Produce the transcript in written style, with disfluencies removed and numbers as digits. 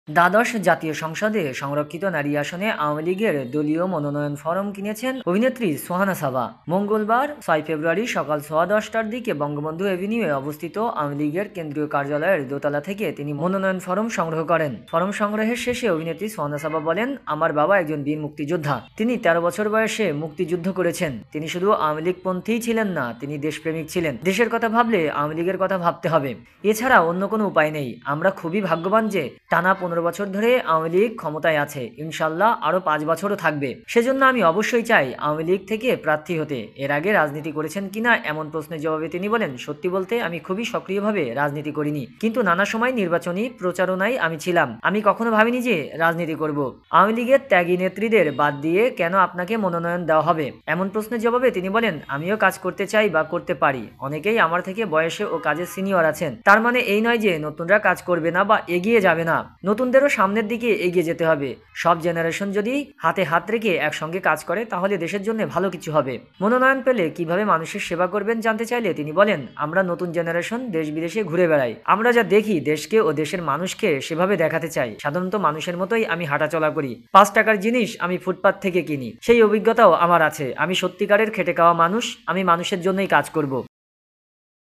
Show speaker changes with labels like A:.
A: দ্বাদশ জাতীয় সংসদে সংরক্ষিত নারী আসনে আওয়ামী লীগের দলীয় মনোনয়ন ফরম কিনেছেন অভিনেত্রী সোহানা সাবা। মঙ্গলবার 6 ফেব্রুয়ারি সকাল 10:15টার দিকে বঙ্গবন্ধু এভিনিউয়ে অবস্থিত আওয়ামী লীগের কেন্দ্রীয় কার্যালয়ের দোতলা থেকে তিনি মনোনয়ন ফরম সংগ্রহ করেন। ফরম সংগ্রহের শেষে অভিনেত্রী সোহানা সাবা বলেন, আমার বাবা একজন বীর মুক্তিযোদ্ধা। তিনি 13 বছর বয়সে মুক্তিযুদ্ধ করেছেন। তিনি শুধু আওয়ামী লীগ পন্থীই ছিলেন না, তিনি দেশপ্রেমিক ছিলেন। দেশের কথা ভাবলে আওয়ামী লীগের কথা ভাবতে হবে, এছাড়া অন্য কোনো উপায় নেই। আমরা খুবই ভাগ্যবান যে টানা 15 বছর ধরে আওয়ামী লীগ ক্ষমতায় আছে, ইনশাল্লাহ আরো 5 বছরও থাকবে। সেজন্য আমি অবশ্যই চাই আওয়ামী লীগ থেকে প্রার্থী হতে। এর আগে রাজনীতি করেছেন কিনা এমন প্রশ্নের জবাবে তিনি বলেন, সত্যি বলতে আমি খুবই সক্রিয়ভাবে রাজনীতি করিনি, কিন্তু নানা সময় নির্বাচনী প্রচারণায় আমি ছিলাম। আমি কখনো ভাবিনি যে রাজনীতি করব। আওয়ামী লীগের ত্যাগী নেত্রীদের বাদ দিয়ে কেন আপনাকে মনোনয়ন দেওয়া হবে, এমন প্রশ্নের জবাবে তিনি বলেন, আমিও কাজ করতে চাই বা করতে পারি। অনেকেই আমার থেকে বয়সে ও কাজে সিনিয়র আছেন, তার মানে এই নয় যে নতুনরা কাজ করবে না বা এগিয়ে যাবে না। নতুনদেরও সামনের দিকে এগিয়ে যেতে হবে। সব জেনারেশন যদি হাতে হাত রেখে একসঙ্গে কাজ করে তাহলে দেশের জন্য ভালো কিছু হবে। মনোনয়ন পেলে কিভাবে মানুষের সেবা করবেন জানতে চাইলে তিনি বলেন, আমরা নতুন জেনারেশন দেশ বিদেশে ঘুরে বেড়াই। আমরা যা দেখি দেশকে ও দেশের মানুষকে সেভাবে দেখাতে চাই। সাধারণত মানুষের মতোই আমি হাঁটাচলা করি। 5 টাকার জিনিস আমি ফুটপাত থেকে কিনি, সেই অভিজ্ঞতাও আমার আছে। আমি সত্যিকারের খেটে খাওয়া মানুষ। আমি মানুষের জন্যই কাজ করব।